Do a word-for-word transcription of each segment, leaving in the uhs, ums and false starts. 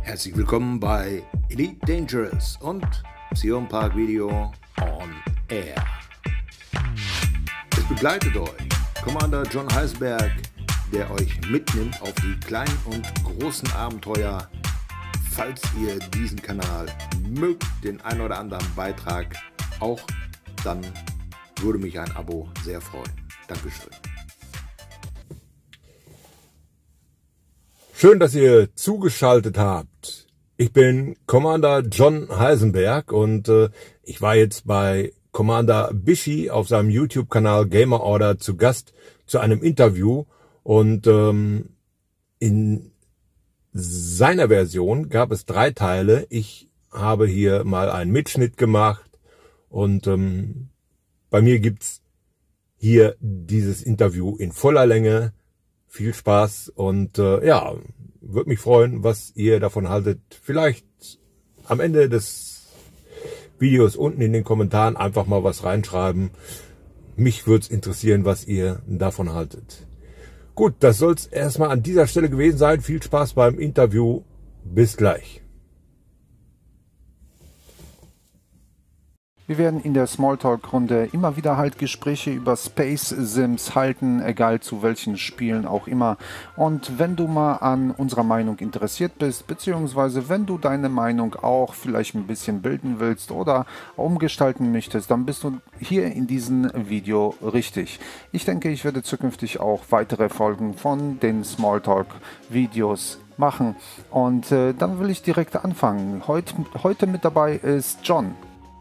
Herzlich willkommen bei Elite Dangerous und Zion Park Video on Air. Es begleitet euch Commander John Heisenberg, der euch mitnimmt auf die kleinen und großen Abenteuer. Falls ihr diesen Kanal mögt, den ein oder anderen Beitrag auch, dann würde mich ein Abo sehr freuen. Dankeschön. Schön, dass ihr zugeschaltet habt. Ich bin Commander John Heisenberg und äh, ich war jetzt bei Commander Bischi auf seinem YouTube-Kanal Gamer Order zu Gast zu einem Interview und ähm, in seiner Version gab es drei Teile. Ich habe hier mal einen Mitschnitt gemacht und ähm, bei mir gibt's hier dieses Interview in voller Länge. Viel Spaß und äh, ja, würde mich freuen, was ihr davon haltet. Vielleicht am Ende des Videos unten in den Kommentaren einfach mal was reinschreiben. Mich würde es interessieren, was ihr davon haltet. Gut, das soll es erstmal an dieser Stelle gewesen sein. Viel Spaß beim Interview. Bis gleich. Wir werden in der Smalltalk-Runde immer wieder halt Gespräche über Space Sims halten, egal zu welchen Spielen auch immer. Und wenn du mal an unserer Meinung interessiert bist, beziehungsweise wenn du deine Meinung auch vielleicht ein bisschen bilden willst oder umgestalten möchtest, dann bist du hier in diesem Video richtig. Ich denke, ich werde zukünftig auch weitere Folgen von den Smalltalk-Videos machen. Und äh, dann will ich direkt anfangen. Heut, heute mit dabei ist John.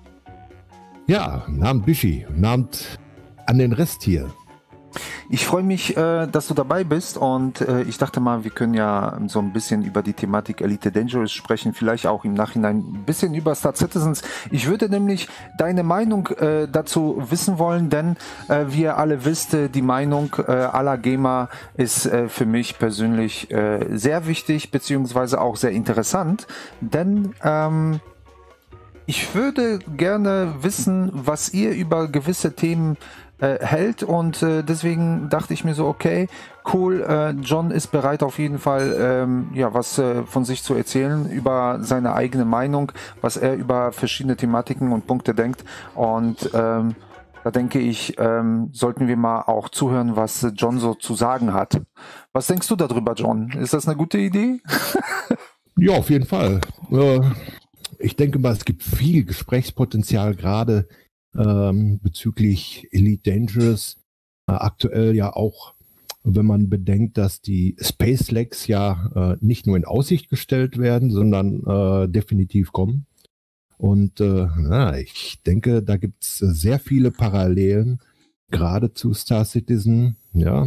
Ja, guten Abend Bischi, guten Abend an den Rest hier. Ich freue mich, äh, dass du dabei bist und äh, ich dachte mal, wir können ja so ein bisschen über die Thematik Elite Dangerous sprechen, vielleicht auch im Nachhinein ein bisschen über Star Citizens. Ich würde nämlich deine Meinung äh, dazu wissen wollen, denn äh, wie ihr alle wisst, äh, die Meinung äh, aller Gamer ist äh, für mich persönlich äh, sehr wichtig, beziehungsweise auch sehr interessant, denn ähm, ich würde gerne wissen, was ihr über gewisse Themen äh, hält und äh, deswegen dachte ich mir so, okay, cool, äh, John ist bereit auf jeden Fall, ähm, ja, was äh, von sich zu erzählen, über seine eigene Meinung, was er über verschiedene Thematiken und Punkte denkt und ähm, da denke ich, ähm, sollten wir mal auch zuhören, was John so zu sagen hat. Was denkst du darüber, John? Ist das eine gute Idee? Ja, auf jeden Fall. Äh Ich denke mal, es gibt viel Gesprächspotenzial, gerade ähm, bezüglich Elite Dangerous. Äh, aktuell ja auch, wenn man bedenkt, dass die Space Legs ja äh, nicht nur in Aussicht gestellt werden, sondern äh, definitiv kommen. Und äh, na, ich denke, da gibt es sehr viele Parallelen, gerade zu Star Citizen, ja.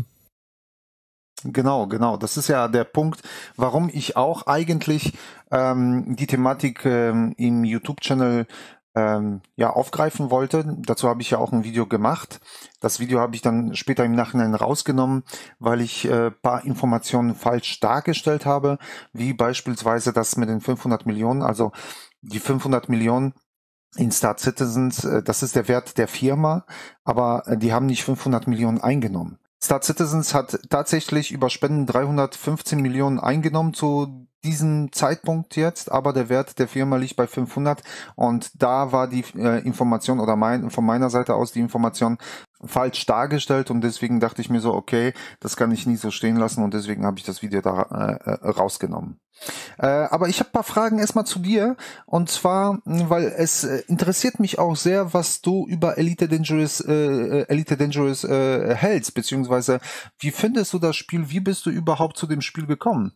Genau, genau. Das ist ja der Punkt, warum ich auch eigentlich ähm, die Thematik ähm, im YouTube-Channel ähm, ja aufgreifen wollte. Dazu habe ich ja auch ein Video gemacht. Das Video habe ich dann später im Nachhinein rausgenommen, weil ich äh, paar Informationen falsch dargestellt habe, wie beispielsweise das mit den fünfhundert Millionen, also die fünfhundert Millionen in Star Citizens, äh, das ist der Wert der Firma, aber äh, die haben nicht fünfhundert Millionen eingenommen. Star Citizens hat tatsächlich über Spenden dreihundertfünfzehn Millionen eingenommen zu diesem Zeitpunkt jetzt, aber der Wert der Firma liegt bei fünfhundert und da war die äh, Information oder mein, von meiner Seite aus die Information falsch dargestellt und deswegen dachte ich mir so, okay, das kann ich nie so stehen lassen und deswegen habe ich das Video da äh, rausgenommen. Äh, aber ich habe ein paar Fragen erstmal zu dir und zwar, weil es äh, interessiert mich auch sehr, was du über Elite Dangerous, äh, Elite Dangerous äh, hältst, beziehungsweise wie findest du das Spiel, wie bist du überhaupt zu dem Spiel gekommen?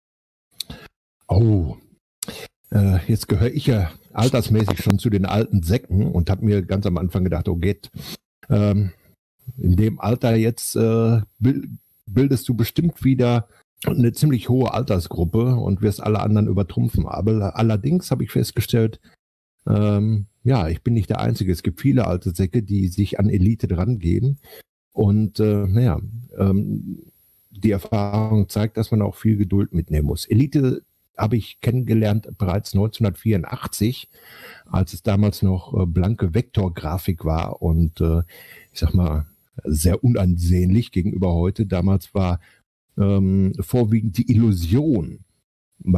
Oh, äh, jetzt gehöre ich ja altersmäßig schon zu den alten Säcken und habe mir ganz am Anfang gedacht, oh geht, ähm, in dem Alter jetzt äh, bildest du bestimmt wieder eine ziemlich hohe Altersgruppe und wirst alle anderen übertrumpfen. Aber allerdings habe ich festgestellt, ähm, ja, ich bin nicht der Einzige. Es gibt viele alte Säcke, die sich an Elite drangehen. Und äh, naja, ähm, die Erfahrung zeigt, dass man auch viel Geduld mitnehmen muss. Elite habe ich kennengelernt bereits neunzehnhundertvierundachtzig, als es damals noch äh, blanke Vektorgrafik war und äh, ich sag mal sehr unansehnlich gegenüber heute. Damals war ähm, vorwiegend die Illusion. Man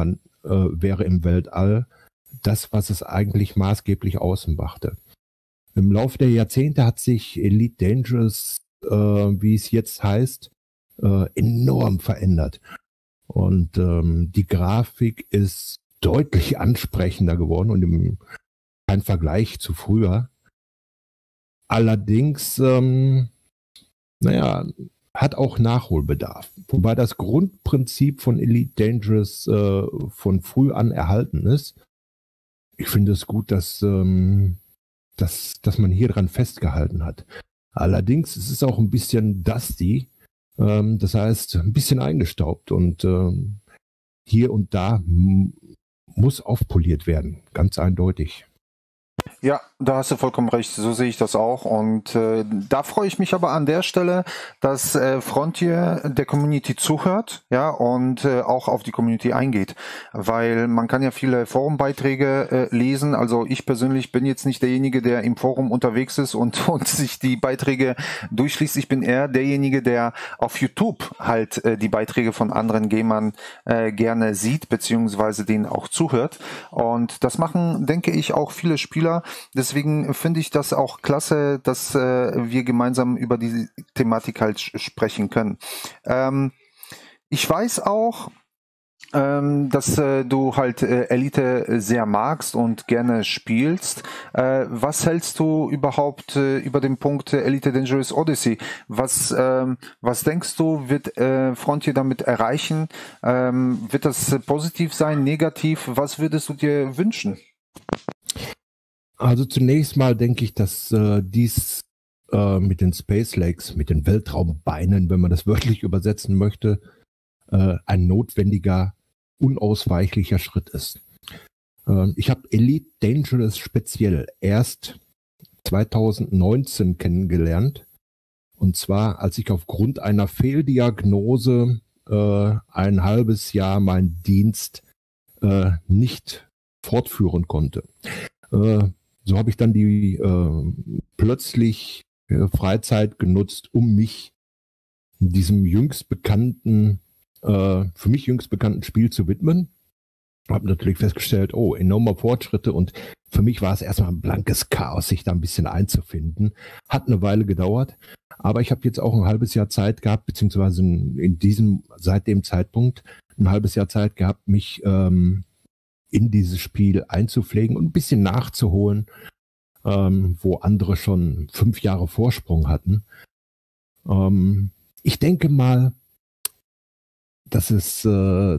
äh, wäre im Weltall das, was es eigentlich maßgeblich ausmachte. Im Laufe der Jahrzehnte hat sich Elite Dangerous, äh, wie es jetzt heißt, äh, enorm verändert. Und ähm, die Grafik ist deutlich ansprechender geworden und im kein Vergleich zu früher. Allerdings, ähm, naja, hat auch Nachholbedarf. Wobei das Grundprinzip von Elite Dangerous äh, von früh an erhalten ist. Ich finde es gut, dass, ähm, dass, dass man hier dran festgehalten hat. Allerdings ist es auch ein bisschen dusty, ähm, das heißt ein bisschen eingestaubt und ähm, hier und da m- muss aufpoliert werden, ganz eindeutig. Ja, da hast du vollkommen recht, so sehe ich das auch und äh, da freue ich mich aber an der Stelle, dass äh, Frontier der Community zuhört, ja, und äh, auch auf die Community eingeht, weil man kann ja viele Forumbeiträge äh, lesen, also ich persönlich bin jetzt nicht derjenige, der im Forum unterwegs ist und, und sich die Beiträge durchliest, ich bin eher derjenige, der auf YouTube halt äh, die Beiträge von anderen Gamern äh, gerne sieht, beziehungsweise denen auch zuhört und das machen, denke ich, auch viele Spieler. Deswegen finde ich das auch klasse, dass äh, wir gemeinsam über die Thematik halt sprechen können. Ähm, ich weiß auch, ähm, dass äh, du halt äh, Elite sehr magst und gerne spielst. Äh, was hältst du überhaupt äh, über den Punkt äh, Elite Dangerous Odyssey? Was, ähm, was denkst du, wird äh, Frontier damit erreichen? Ähm, wird das äh, positiv sein, negativ? Was würdest du dir wünschen? Also zunächst mal denke ich, dass äh, dies äh, mit den Space Lakes, mit den Weltraumbeinen, wenn man das wörtlich übersetzen möchte, äh, ein notwendiger, unausweichlicher Schritt ist. Äh, ich habe Elite Dangerous speziell erst zwanzig neunzehn kennengelernt. Und zwar, als ich aufgrund einer Fehldiagnose äh, ein halbes Jahr meinen Dienst äh, nicht fortführen konnte. Äh, So habe ich dann die äh, plötzlich äh, Freizeit genutzt, um mich diesem jüngst bekannten, äh, für mich jüngst bekannten Spiel zu widmen. Habe natürlich festgestellt, oh, enorme Fortschritte und für mich war es erstmal ein blankes Chaos, sich da ein bisschen einzufinden. Hat eine Weile gedauert, aber ich habe jetzt auch ein halbes Jahr Zeit gehabt, beziehungsweise in diesem, seit dem Zeitpunkt ein halbes Jahr Zeit gehabt, mich ähm, in dieses Spiel einzupflegen und ein bisschen nachzuholen, ähm, wo andere schon fünf Jahre Vorsprung hatten. Ähm, ich denke mal, dass es äh,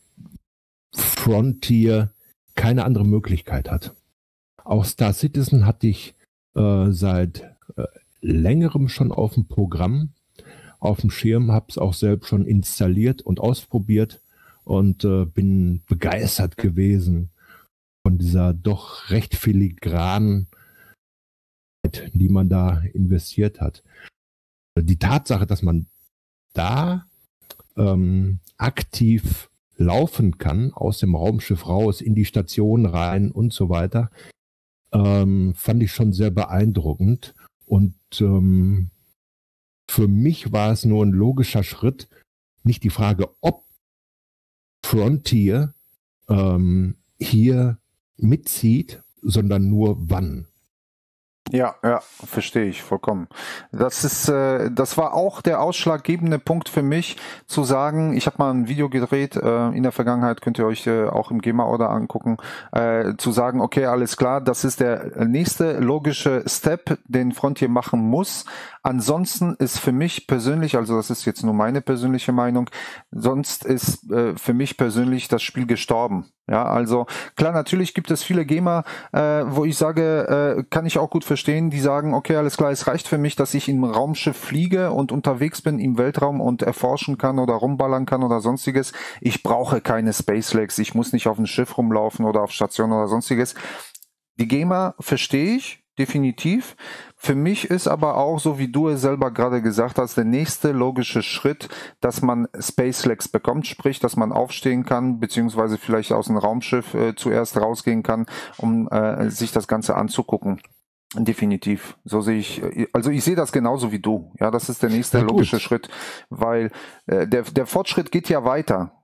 Frontier keine andere Möglichkeit hat. Auch Star Citizen hatte ich äh, seit äh, längerem schon auf dem Programm, auf dem Schirm, habe es auch selbst schon installiert und ausprobiert. Und äh, bin begeistert gewesen von dieser doch recht filigranen Zeit, die man da investiert hat. Die Tatsache, dass man da ähm, aktiv laufen kann, aus dem Raumschiff raus, in die Station rein und so weiter, ähm, fand ich schon sehr beeindruckend. Und ähm, für mich war es nur ein logischer Schritt, nicht die Frage, ob Frontier ähm, hier mitzieht, sondern nur wann. Ja, ja, verstehe ich vollkommen. Das ist, äh, das war auch der ausschlaggebende Punkt für mich, zu sagen, ich habe mal ein Video gedreht, äh, in der Vergangenheit, könnt ihr euch äh, auch im Gamer Order angucken, äh, zu sagen, okay, alles klar, das ist der nächste logische Step, den Frontier machen muss. Ansonsten ist für mich persönlich, also das ist jetzt nur meine persönliche Meinung, sonst ist äh, für mich persönlich das Spiel gestorben. Ja, also klar, natürlich gibt es viele Gamer, äh, wo ich sage, äh, kann ich auch gut verstehen, die sagen, okay, alles klar, es reicht für mich, dass ich im Raumschiff fliege und unterwegs bin im Weltraum und erforschen kann oder rumballern kann oder sonstiges. Ich brauche keine Space Lakes, ich muss nicht auf dem Schiff rumlaufen oder auf Station oder sonstiges. Die Gamer verstehe ich, definitiv. Für mich ist aber auch, so wie du es selber gerade gesagt hast, der nächste logische Schritt, dass man Space Lakes bekommt, sprich, dass man aufstehen kann, beziehungsweise vielleicht aus dem Raumschiff äh, zuerst rausgehen kann, um äh, sich das Ganze anzugucken. Definitiv. So sehe ich, also ich sehe das genauso wie du. Ja, das ist der nächste Ja, logische Schritt, weil äh, der, der Fortschritt geht ja weiter.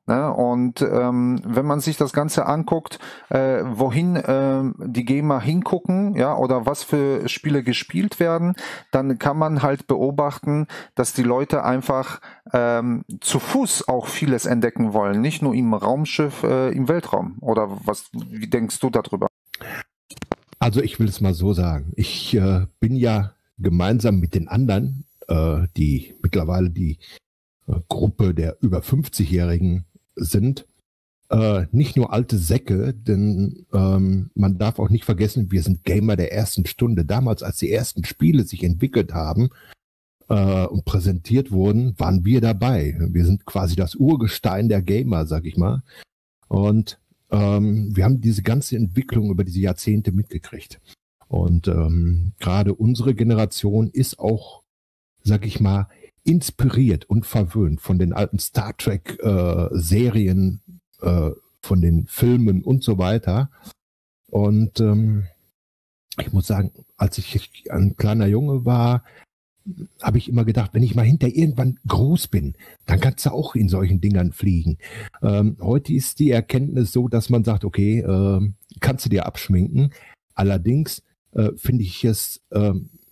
Ne? Und ähm, wenn man sich das Ganze anguckt, äh, wohin äh, die Gamer hingucken, ja, oder was für Spiele gespielt werden, dann kann man halt beobachten, dass die Leute einfach ähm, zu Fuß auch vieles entdecken wollen, nicht nur im Raumschiff, äh, im Weltraum. Oder was? Wie denkst du darüber? Also ich will es mal so sagen. Ich äh, bin ja gemeinsam mit den anderen, äh, die mittlerweile die äh, Gruppe der über fünfzigjährigen sind, äh, nicht nur alte Säcke, denn ähm, man darf auch nicht vergessen, wir sind Gamer der ersten Stunde. Damals, als die ersten Spiele sich entwickelt haben äh, und präsentiert wurden, waren wir dabei. Wir sind quasi das Urgestein der Gamer, sag ich mal. Und ähm, wir haben diese ganze Entwicklung über diese Jahrzehnte mitgekriegt. Und ähm, gerade unsere Generation ist auch, sag ich mal, inspiriert und verwöhnt von den alten Star Trek äh, Serien, äh, von den Filmen und so weiter. Und ähm, ich muss sagen, als ich ein kleiner Junge war, habe ich immer gedacht, wenn ich mal hinter irgendwann groß bin, dann kannst du auch in solchen Dingern fliegen. Ähm, heute ist die Erkenntnis so, dass man sagt, okay, äh, kannst du dir abschminken. Allerdings äh, finde ich es äh,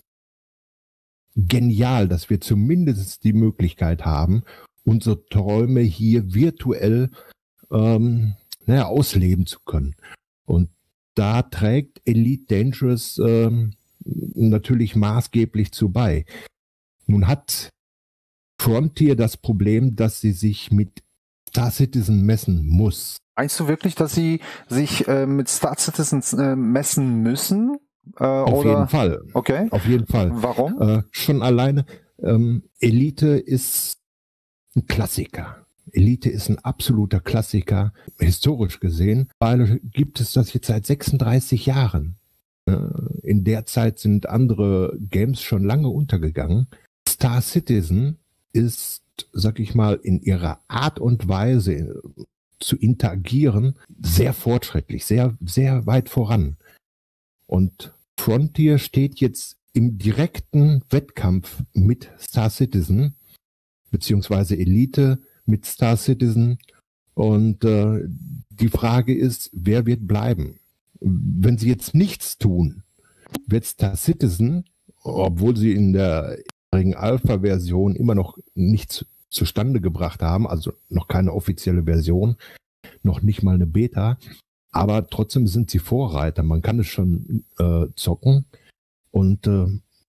genial, dass wir zumindest die Möglichkeit haben, unsere Träume hier virtuell ähm, naja, ausleben zu können. Und da trägt Elite Dangerous ähm, natürlich maßgeblich zu bei. Nun hat Frontier das Problem, dass sie sich mit Star Citizen messen muss. Meinst du wirklich, dass sie sich äh, mit Star Citizen äh, messen müssen? Äh, Auf oder? jeden Fall. Okay. Auf jeden Fall. Warum? Äh, schon alleine, ähm, Elite ist ein Klassiker. Elite ist ein absoluter Klassiker, historisch gesehen, weil gibt es das jetzt seit sechsunddreißig Jahren. In der Zeit sind andere Games schon lange untergegangen. Star Citizen ist, sag ich mal, in ihrer Art und Weise zu interagieren sehr fortschrittlich, sehr, sehr weit voran. Und Frontier steht jetzt im direkten Wettkampf mit Star Citizen, beziehungsweise Elite mit Star Citizen. Und äh, die Frage ist, wer wird bleiben? Wenn sie jetzt nichts tun, wird Star Citizen, obwohl sie in der Alpha-Version immer noch nichts zustande gebracht haben, also noch keine offizielle Version, noch nicht mal eine Beta, aber trotzdem sind sie Vorreiter. Man kann es schon äh, zocken und äh,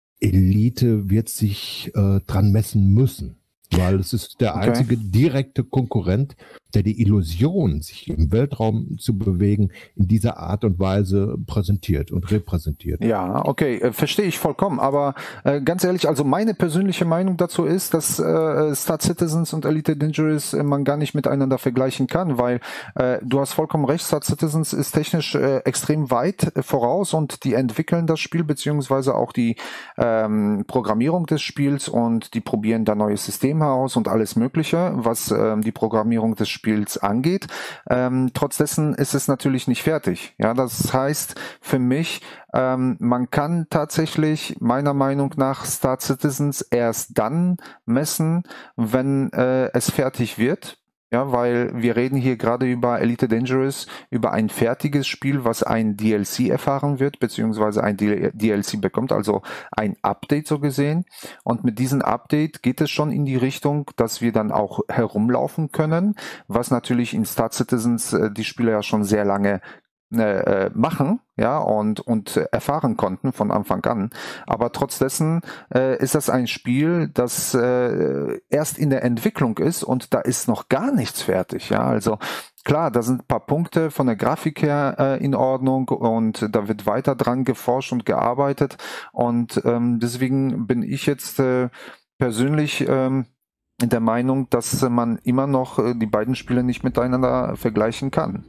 Elite wird sich äh, dran messen müssen, weil es ist der Okay. einzige direkte Konkurrent, der die Illusion, sich im Weltraum zu bewegen, in dieser Art und Weise präsentiert und repräsentiert. Ja, okay, äh, verstehe ich vollkommen. Aber äh, ganz ehrlich, also meine persönliche Meinung dazu ist, dass äh, Star Citizens und Elite Dangerous äh, man gar nicht miteinander vergleichen kann, weil äh, du hast vollkommen recht, Star Citizens ist technisch äh, extrem weit äh, voraus und die entwickeln das Spiel beziehungsweise auch die ähm, Programmierung des Spiels und die probieren da neue Systeme aus und alles Mögliche, was ähm, die Programmierung des Spiels angeht. Ähm, trotz dessen ist es natürlich nicht fertig. Ja, das heißt für mich, ähm, man kann tatsächlich meiner Meinung nach Star Citizens erst dann messen, wenn äh, es fertig wird. Ja, weil wir reden hier gerade über Elite Dangerous, über ein fertiges Spiel, was ein D L C erfahren wird, beziehungsweise ein D L C bekommt, also ein Update so gesehen. Und mit diesem Update geht es schon in die Richtung, dass wir dann auch herumlaufen können, was natürlich in Star Citizens äh, die Spieler ja schon sehr lange äh, machen, ja, und, und erfahren konnten von Anfang an. Aber trotz dessen äh, ist das ein Spiel, das äh, erst in der Entwicklung ist und da ist noch gar nichts fertig, ja, also klar, da sind ein paar Punkte von der Grafik her äh, in Ordnung und da wird weiter dran geforscht und gearbeitet und ähm, deswegen bin ich jetzt äh, persönlich ähm, der Meinung, dass man immer noch äh, die beiden Spiele nicht miteinander vergleichen kann.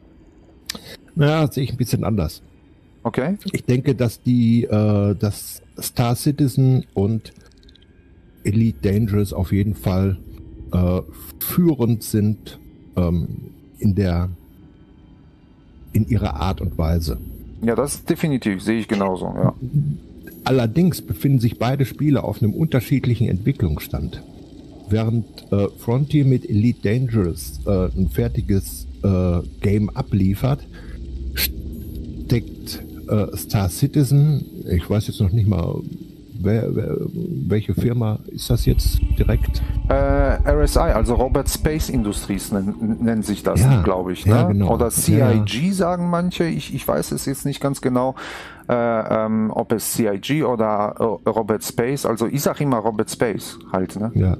Ja, das sehe ich ein bisschen anders. Okay? Ich denke, dass die, äh, dass Star Citizen und Elite Dangerous auf jeden Fall äh, führend sind ähm, in der, in ihrer Art und Weise. Ja, das definitiv, sehe ich genauso, ja. Allerdings befinden sich beide Spiele auf einem unterschiedlichen Entwicklungsstand. während äh, Frontier mit Elite Dangerous äh, ein fertiges äh, Game abliefert, steckt äh, Star Citizen, ich weiß jetzt noch nicht mal, wer, wer, welche Firma ist das jetzt direkt? Äh, R S I, also Robert Space Industries nennt, nennt sich das, Ja, glaube ich. Ne? ja, genau. Oder C I G Ja. sagen manche, ich, ich weiß es jetzt nicht ganz genau, äh, ähm, ob es C I G oder äh, Robert Space, also ich sage immer Robert Space halt. Ne? Ja.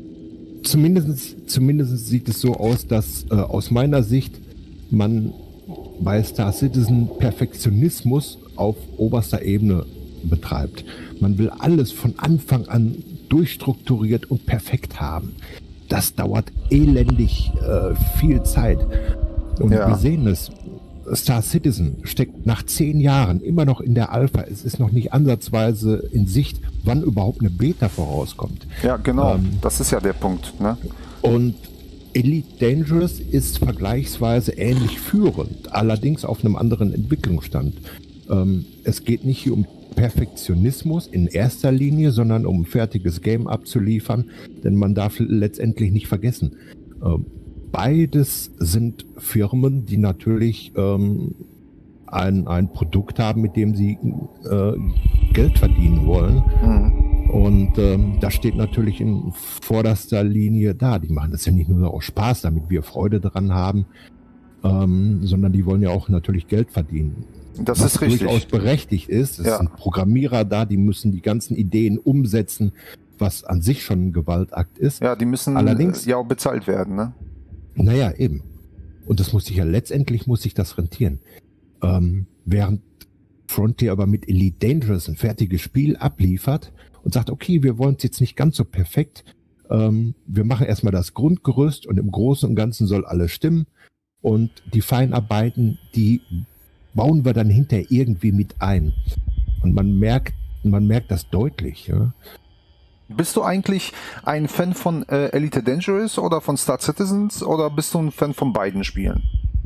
Zumindest, zumindest sieht es so aus, dass äh, aus meiner Sicht man bei Star Citizen Perfektionismus auf oberster Ebene betreibt. Man will alles von Anfang an durchstrukturiert und perfekt haben. Das dauert elendig äh, viel Zeit. Und Ja. wir sehen es. Star Citizen steckt nach zehn Jahren immer noch in der Alpha. Es ist noch nicht ansatzweise in Sicht, wann überhaupt eine Beta vorauskommt. Ja, genau, Ähm, das ist ja der Punkt. Ne? Und Elite Dangerous ist vergleichsweise ähnlich führend, allerdings auf einem anderen Entwicklungsstand. Ähm, es geht nicht hier um Perfektionismus in erster Linie, sondern um ein fertiges Game abzuliefern, denn man darf letztendlich nicht vergessen, ähm, beides sind Firmen, die natürlich ähm, ein, ein Produkt haben, mit dem sie äh, Geld verdienen wollen. Mhm. Und ähm, das steht natürlich in vorderster Linie da. Die machen das ja nicht nur aus Spaß, damit wir Freude dran haben, ähm, sondern die wollen ja auch natürlich Geld verdienen. Das Was ist richtig. durchaus berechtigt ist. Es Ja. sind Programmierer da, die müssen die ganzen Ideen umsetzen, was an sich schon ein Gewaltakt ist. Ja, die müssen Allerdings- äh, ja auch bezahlt werden. Ne? Naja, eben. Und das muss sich ja letztendlich muss sich das rentieren. Ähm, während Frontier aber mit Elite Dangerous ein fertiges Spiel abliefert und sagt, okay, wir wollen es jetzt nicht ganz so perfekt. Ähm, wir machen erstmal das Grundgerüst und im Großen und Ganzen soll alles stimmen. Und die Feinarbeiten, die bauen wir dann hinterher irgendwie mit ein. Und man merkt, man merkt das deutlich. Ja? Bist du eigentlich ein Fan von äh, Elite Dangerous oder von Star Citizens oder bist du ein Fan von beiden Spielen?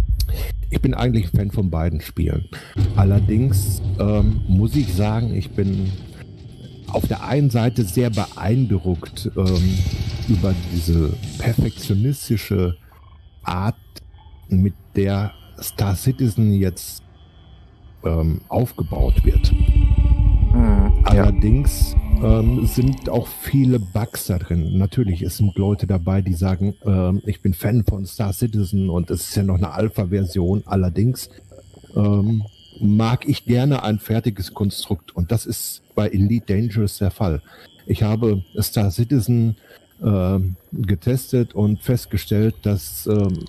Ich bin eigentlich ein Fan von beiden Spielen. Allerdings ähm, muss ich sagen, ich bin auf der einen Seite sehr beeindruckt ähm, über diese perfektionistische Art, mit der Star Citizen jetzt ähm, aufgebaut wird. Mhm, ja. Allerdings ähm, sind auch viele Bugs da drin. Natürlich, es sind Leute dabei, die sagen, ähm, ich bin Fan von Star Citizen und es ist ja noch eine Alpha-Version. Allerdings ähm, mag ich gerne ein fertiges Konstrukt und das ist bei Elite Dangerous der Fall. Ich habe Star Citizen ähm, getestet und festgestellt, dass ähm,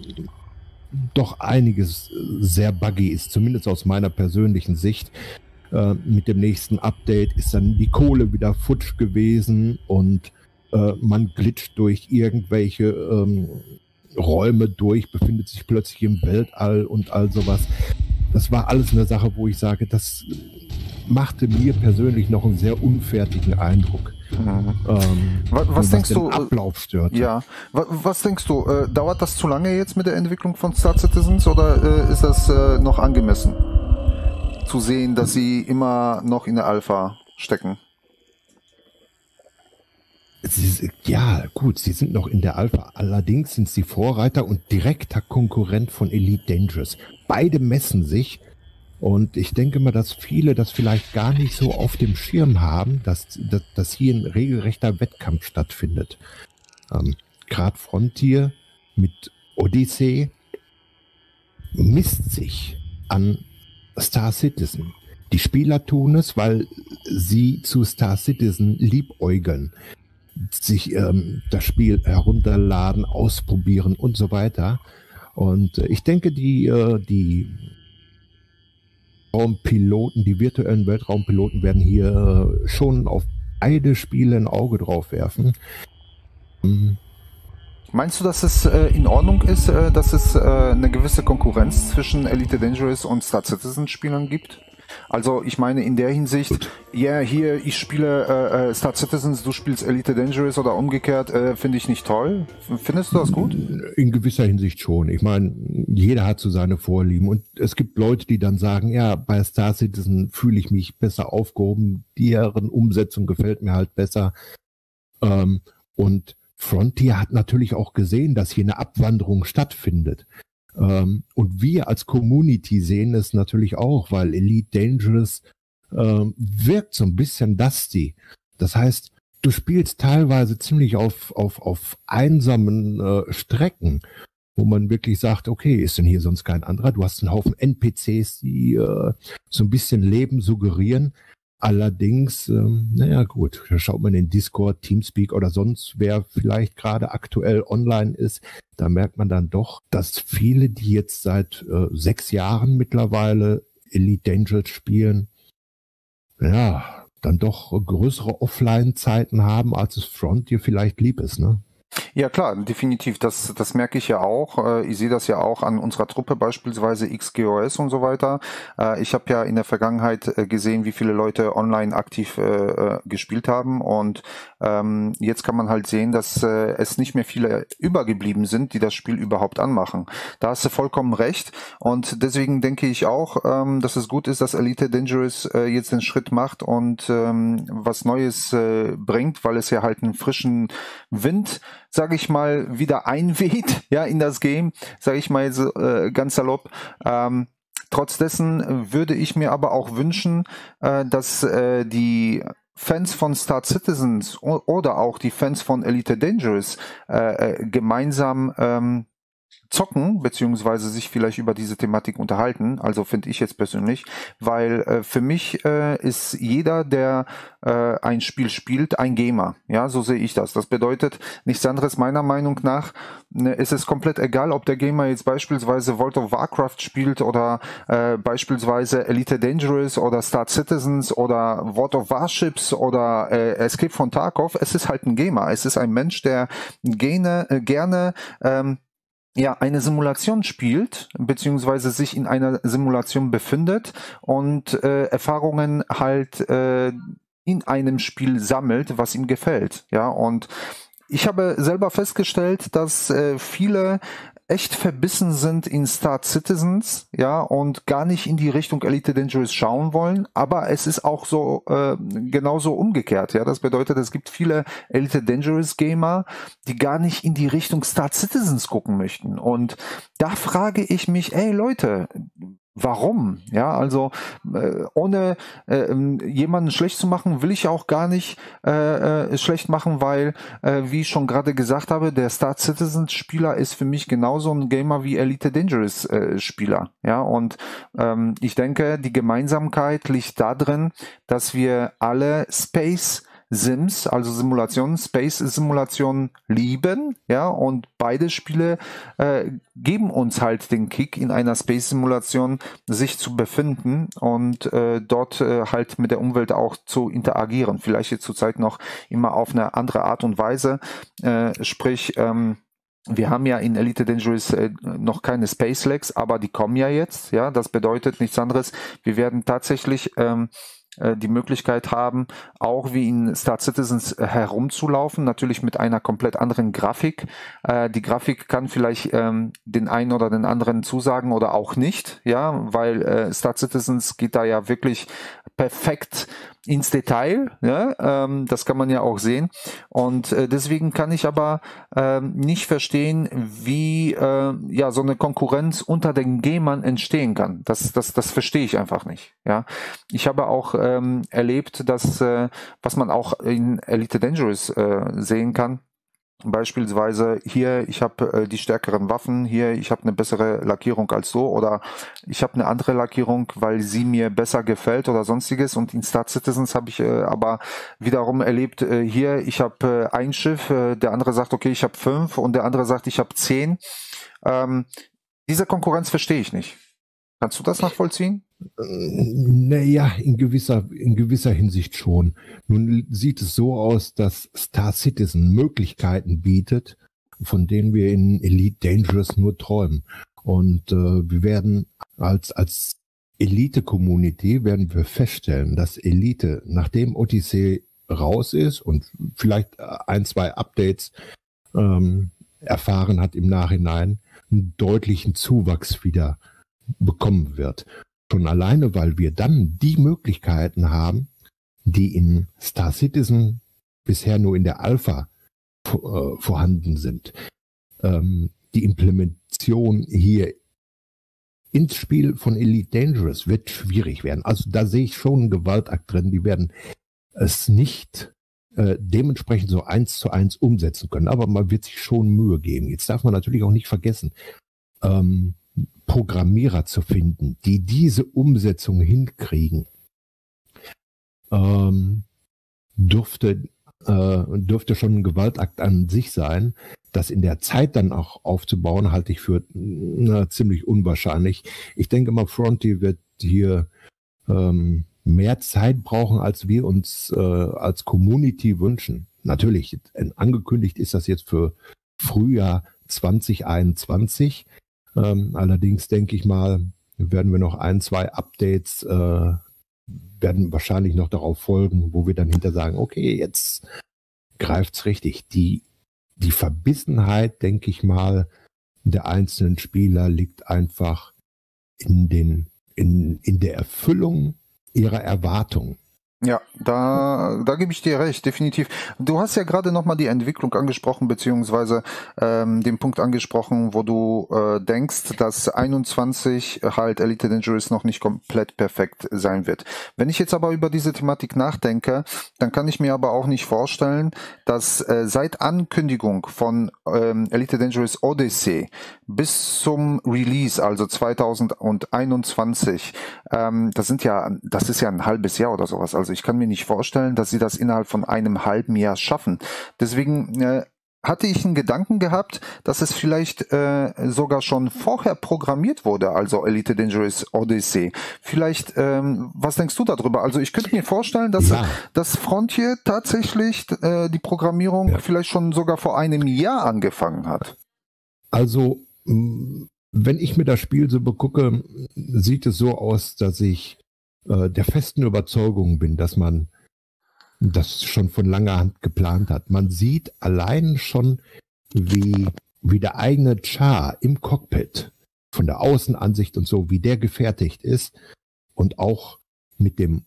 doch einiges sehr buggy ist, zumindest aus meiner persönlichen Sicht. Äh, mit dem nächsten Update ist dann die Kohle wieder futsch gewesen und äh, man glitscht durch irgendwelche ähm, Räume durch, befindet sich plötzlich im Weltall und all sowas. Das war alles eine Sache, wo ich sage, das machte mir persönlich noch einen sehr unfertigen Eindruck. Mhm. Ähm, Was, was denkst den du? Ablauf stört. Ja, was, was denkst du? Äh, dauert das zu lange jetzt mit der Entwicklung von Star Citizens oder äh, ist das äh, noch angemessen? Zu sehen, dass sie immer noch in der Alpha stecken. Sie, ja, gut, sie sind noch in der Alpha. Allerdings sind sie Vorreiter und direkter Konkurrent von Elite Dangerous. Beide messen sich. Und ich denke mal, dass viele das vielleicht gar nicht so auf dem Schirm haben, dass, dass, dass hier ein regelrechter Wettkampf stattfindet. Ähm, Gerade Frontier mit Odyssey misst sich an Star Citizen. Die Spieler tun es, weil sie zu Star Citizen liebäugeln, sich ähm, das Spiel herunterladen, ausprobieren und so weiter. Und äh, ich denke, die, äh, die Raumpiloten, die virtuellen Weltraumpiloten werden hier äh, schon auf beide Spiele ein Auge drauf werfen. Ähm, Meinst du, dass es äh, in Ordnung ist, äh, dass es äh, eine gewisse Konkurrenz zwischen Elite Dangerous und Star Citizen Spielern gibt? Also ich meine in der Hinsicht, ja, yeah, hier ich spiele äh, Star Citizens, du spielst Elite Dangerous oder umgekehrt, äh, finde ich nicht toll. Findest du das gut? In gewisser Hinsicht schon. Ich meine, jeder hat so seine Vorlieben und es gibt Leute, die dann sagen, ja, bei Star Citizen fühle ich mich besser aufgehoben, deren Umsetzung gefällt mir halt besser. Ähm, und Frontier hat natürlich auch gesehen, dass hier eine Abwanderung stattfindet. Ähm, und wir als Community sehen es natürlich auch, weil Elite Dangerous ähm, wirkt so ein bisschen dusty. Das heißt, du spielst teilweise ziemlich auf, auf, auf einsamen äh, Strecken, wo man wirklich sagt, okay, ist denn hier sonst kein anderer? Du hast einen Haufen N P Cs, die äh, so ein bisschen Leben suggerieren. Allerdings, ähm, naja gut, da schaut man in Discord, Teamspeak oder sonst, wer vielleicht gerade aktuell online ist, da merkt man dann doch, dass viele, die jetzt seit äh, sechs Jahren mittlerweile Elite Dangerous spielen, ja, dann doch größere Offline-Zeiten haben, als es Frontier vielleicht lieb ist, ne? Ja klar, definitiv. Das, das merke ich ja auch. Ich sehe das ja auch an unserer Truppe beispielsweise X G O S und so weiter. Ich habe ja in der Vergangenheit gesehen, wie viele Leute online aktiv äh, gespielt haben und ähm, jetzt kann man halt sehen, dass äh, es nicht mehr viele übergeblieben sind, die das Spiel überhaupt anmachen. Da hast du vollkommen recht und deswegen denke ich auch, ähm, dass es gut ist, dass Elite Dangerous äh, jetzt den Schritt macht und ähm, was Neues äh, bringt, weil es ja halt einen frischen Wind, sage ich mal, wieder einweht, ja, in das Game, sage ich mal so, äh, ganz salopp. Ähm, trotz dessen würde ich mir aber auch wünschen, äh, dass äh, die Fans von Star Citizens oder auch die Fans von Elite Dangerous äh, gemeinsam ähm, zocken, beziehungsweise sich vielleicht über diese Thematik unterhalten, also finde ich jetzt persönlich, weil äh, für mich äh, ist jeder, der äh, ein Spiel spielt, ein Gamer, ja, so sehe ich das. Das bedeutet nichts anderes meiner Meinung nach, ne, ist es komplett egal, ob der Gamer jetzt beispielsweise World of Warcraft spielt oder äh, beispielsweise Elite Dangerous oder Star Citizens oder World of Warships oder äh, Escape von Tarkov, es ist halt ein Gamer, es ist ein Mensch, der gerne, äh, gerne ähm, ja, eine Simulation spielt, beziehungsweise sich in einer Simulation befindet und äh, Erfahrungen halt äh, in einem Spiel sammelt, was ihm gefällt. Ja, und ich habe selber festgestellt, dass äh, viele echt verbissen sind in Star Citizens, ja, und gar nicht in die Richtung Elite Dangerous schauen wollen, aber es ist auch so äh, genauso umgekehrt, ja, das bedeutet, es gibt viele Elite Dangerous Gamer, die gar nicht in die Richtung Star Citizens gucken möchten und da frage ich mich, ey Leute, warum? Ja, also äh, ohne äh, jemanden schlecht zu machen, will ich auch gar nicht äh, äh, schlecht machen, weil, äh, wie ich schon gerade gesagt habe, der Star Citizens Spieler ist für mich genauso ein Gamer wie Elite Dangerous äh, Spieler. Ja, und ähm, ich denke, die Gemeinsamkeit liegt darin, dass wir alle Space Sims, also Simulationen, Space-Simulationen lieben, ja, und beide Spiele äh, geben uns halt den Kick, in einer Space-Simulation sich zu befinden und äh, dort äh, halt mit der Umwelt auch zu interagieren. Vielleicht jetzt zurzeit noch immer auf eine andere Art und Weise, äh, sprich, ähm, wir haben ja in Elite Dangerous äh, noch keine Space Legs, aber die kommen ja jetzt, ja, das bedeutet nichts anderes, wir werden tatsächlich ähm, die Möglichkeit haben, auch wie in Star Citizens herumzulaufen, natürlich mit einer komplett anderen Grafik. Äh, die Grafik kann vielleicht ähm, den einen oder den anderen zusagen oder auch nicht, ja, weil äh, Star Citizens geht da ja wirklich perfekt ins Detail, ja, ähm, das kann man ja auch sehen und äh, deswegen kann ich aber ähm, nicht verstehen, wie äh, ja so eine Konkurrenz unter den Gamern entstehen kann. Das, das, das verstehe ich einfach nicht. Ja, ich habe auch ähm, erlebt, dass äh, was man auch in Elite Dangerous äh, sehen kann. Beispielsweise hier, ich habe äh, die stärkeren Waffen, hier, ich habe eine bessere Lackierung als so oder ich habe eine andere Lackierung, weil sie mir besser gefällt oder sonstiges und in Star Citizens habe ich äh, aber wiederum erlebt, äh, hier, ich habe äh, ein Schiff, äh, der andere sagt, okay, ich habe fünf und der andere sagt, ich habe zehn. Ähm, diese Konkurrenz verstehe ich nicht. Kannst du das nachvollziehen? Naja, in gewisser, in gewisser Hinsicht schon. Nun sieht es so aus, dass Star Citizen Möglichkeiten bietet, von denen wir in Elite Dangerous nur träumen. Und äh, wir werden als, als Elite-Community werden wir feststellen, dass Elite, nachdem Odyssey raus ist und vielleicht ein, zwei Updates ähm, erfahren hat im Nachhinein, einen deutlichen Zuwachs wieder bekommen wird. Schon alleine, weil wir dann die Möglichkeiten haben, die in Star Citizen bisher nur in der Alpha vor, äh, vorhanden sind. Ähm, die Implementation hier ins Spiel von Elite Dangerous wird schwierig werden. Also da sehe ich schon einen Gewaltakt drin. Die werden es nicht äh, dementsprechend so eins zu eins umsetzen können. Aber man wird sich schon Mühe geben. Jetzt darf man natürlich auch nicht vergessen, ähm, Programmierer zu finden, die diese Umsetzung hinkriegen, ähm, dürfte, äh, dürfte schon ein Gewaltakt an sich sein. Das in der Zeit dann auch aufzubauen, halte ich für na, ziemlich unwahrscheinlich. Ich denke mal, Frontier wird hier ähm, mehr Zeit brauchen, als wir uns äh, als Community wünschen. Natürlich, angekündigt ist das jetzt für Frühjahr zwanzig einundzwanzig. Ähm, allerdings denke ich mal, werden wir noch ein, zwei Updates äh, werden wahrscheinlich noch darauf folgen, wo wir dann hinter sagen, okay, jetzt greift's richtig. Die, die Verbissenheit, denke ich mal, der einzelnen Spieler liegt einfach in den, in, in der Erfüllung ihrer Erwartungen. Ja, da, da gebe ich dir recht, definitiv. Du hast ja gerade nochmal die Entwicklung angesprochen, beziehungsweise ähm, den Punkt angesprochen, wo du äh, denkst, dass einundzwanzig halt Elite Dangerous noch nicht komplett perfekt sein wird. Wenn ich jetzt aber über diese Thematik nachdenke, dann kann ich mir aber auch nicht vorstellen, dass äh, seit Ankündigung von ähm, Elite Dangerous Odyssey bis zum Release, also zwanzig einundzwanzig, ähm, das sind ja, das ist ja ein halbes Jahr oder sowas, also ich kann mir nicht vorstellen, dass sie das innerhalb von einem halben Jahr schaffen. Deswegen äh, hatte ich einen Gedanken gehabt, dass es vielleicht äh, sogar schon vorher programmiert wurde, also Elite Dangerous Odyssey. Vielleicht, ähm, was denkst du darüber? Also ich könnte mir vorstellen, dass, Ja. dass Frontier tatsächlich äh, die Programmierung Ja. vielleicht schon sogar vor einem Jahr angefangen hat. Also, mh, wenn ich mir das Spiel so begucke, sieht es so aus, dass ich äh, der festen Überzeugung bin, dass man das schon von langer Hand geplant hat. Man sieht allein schon, wie, wie der eigene Char im Cockpit von der Außenansicht und so, wie der gefertigt ist und auch mit dem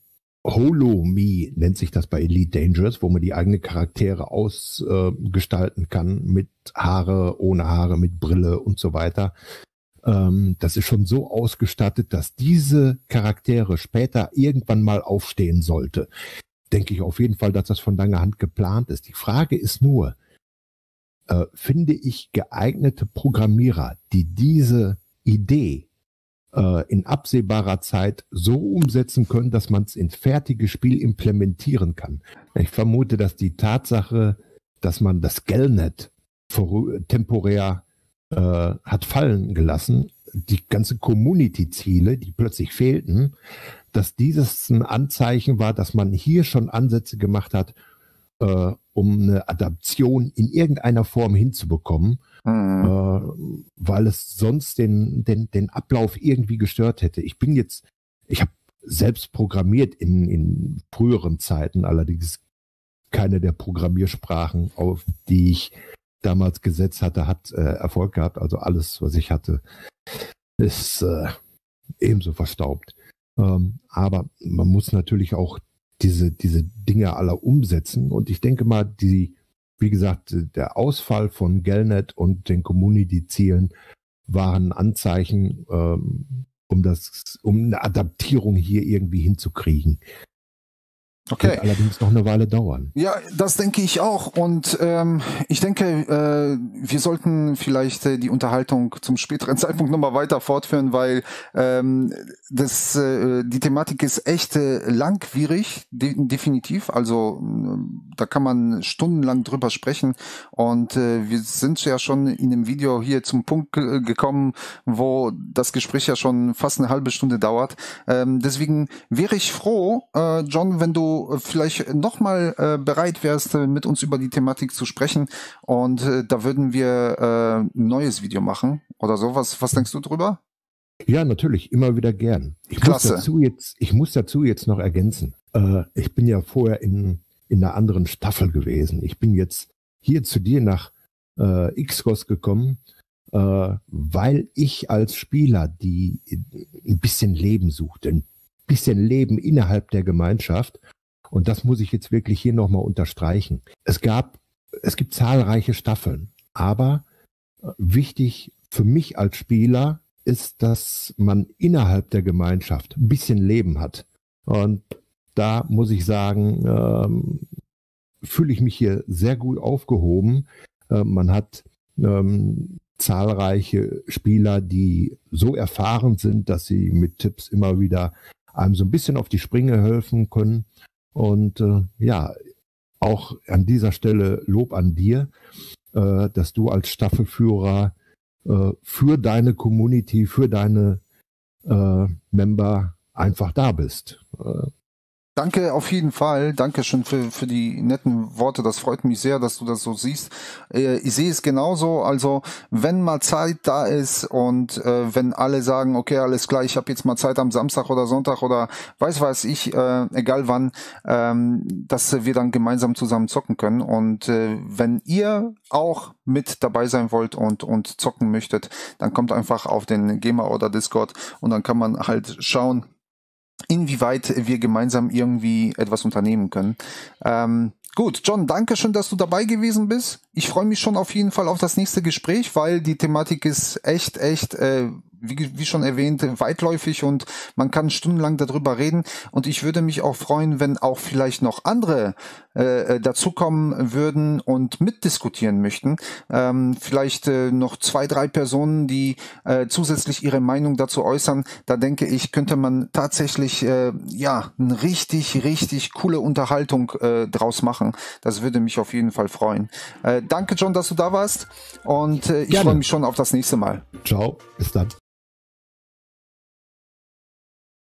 Holo-Me nennt sich das bei Elite Dangerous, wo man die eigenen Charaktere ausgestalten äh, kann mit Haare, ohne Haare, mit Brille und so weiter. Ähm, das ist schon so ausgestattet, dass diese Charaktere später irgendwann mal aufstehen sollte. Denke ich auf jeden Fall, dass das von langer Hand geplant ist. Die Frage ist nur, äh, finde ich geeignete Programmierer, die diese Idee äh, in absehbarer Zeit so umsetzen können, dass man es ins fertige Spiel implementieren kann. Ich vermute, dass die Tatsache, dass man das Gelnet vor, temporär äh, hat fallen gelassen, die ganze Community-Ziele, die plötzlich fehlten, dass dieses ein Anzeichen war, dass man hier schon Ansätze gemacht hat, äh, um eine Adaption in irgendeiner Form hinzubekommen, mhm. äh, weil es sonst den, den, den Ablauf irgendwie gestört hätte. Ich bin jetzt, ich habe selbst programmiert in, in früheren Zeiten, allerdings keine der Programmiersprachen, auf die ich damals gesetzt hatte, hat äh, Erfolg gehabt. Also alles, was ich hatte, ist äh, ebenso verstaubt. Ähm, aber man muss natürlich auch diese, diese Dinge alle umsetzen. Und ich denke mal, die, wie gesagt, der Ausfall von Gelnet und den Community-Zielen waren Anzeichen, ähm, um das, um eine Adaptierung hier irgendwie hinzukriegen. Okay. Wird allerdings noch eine Weile dauern. Ja, das denke ich auch. Und ähm, ich denke, äh, wir sollten vielleicht äh, die Unterhaltung zum späteren Zeitpunkt nochmal weiter fortführen, weil ähm, das, äh, die Thematik ist echt äh, langwierig, de definitiv. Also äh, da kann man stundenlang drüber sprechen. Und äh, wir sind ja schon in dem Video hier zum Punkt äh, gekommen, wo das Gespräch ja schon fast eine halbe Stunde dauert. Ähm, deswegen wäre ich froh, äh, John, wenn du vielleicht nochmal äh, bereit wärst, äh, mit uns über die Thematik zu sprechen, und äh, da würden wir äh, ein neues Video machen oder so. Was, was denkst du drüber? Ja, natürlich, immer wieder gern. Ich Klasse. muss dazu jetzt, ich muss dazu jetzt noch ergänzen. Äh, ich bin ja vorher in, in einer anderen Staffel gewesen. Ich bin jetzt hier zu dir nach äh, X-Cos gekommen, äh, weil ich als Spieler, die ein bisschen Leben suchte, ein bisschen Leben innerhalb der Gemeinschaft. Und das muss ich jetzt wirklich hier nochmal unterstreichen. Es gab es gibt zahlreiche Staffeln, aber wichtig für mich als Spieler ist, dass man innerhalb der Gemeinschaft ein bisschen Leben hat. Und da muss ich sagen, ähm, fühle ich mich hier sehr gut aufgehoben. Äh, man hat ähm, zahlreiche Spieler, die so erfahren sind, dass sie mit Tipps immer wieder einem so ein bisschen auf die Sprünge helfen können. Und äh, ja, auch an dieser Stelle Lob an dir, äh, dass du als Staffelführer äh, für deine Community, für deine äh, Member einfach da bist. Äh, Danke auf jeden Fall. Danke schon für, für die netten Worte. Das freut mich sehr, dass du das so siehst. Äh, ich sehe es genauso. Also wenn mal Zeit da ist und äh, wenn alle sagen, okay, alles klar, ich habe jetzt mal Zeit am Samstag oder Sonntag oder weiß was ich, äh, egal wann, ähm, dass wir dann gemeinsam zusammen zocken können. Und äh, wenn ihr auch mit dabei sein wollt und und zocken möchtet, dann kommt einfach auf den Gamer oder Discord und dann kann man halt schauen, inwieweit wir gemeinsam irgendwie etwas unternehmen können. Ähm, gut, John, danke schön, dass du dabei gewesen bist. Ich freue mich schon auf jeden Fall auf das nächste Gespräch, weil die Thematik ist echt, echt, äh, wie, wie schon erwähnt, weitläufig und man kann stundenlang darüber reden. Und ich würde mich auch freuen, wenn auch vielleicht noch andere äh, dazukommen würden und mitdiskutieren möchten. Ähm, vielleicht äh, noch zwei, drei Personen, die äh, zusätzlich ihre Meinung dazu äußern. Da denke ich, könnte man tatsächlich äh, ja eine richtig, richtig coole Unterhaltung äh, draus machen. Das würde mich auf jeden Fall freuen. Äh, danke, John, dass du da warst und äh, ich freue mich schon auf das nächste Mal. Ciao, bis dann.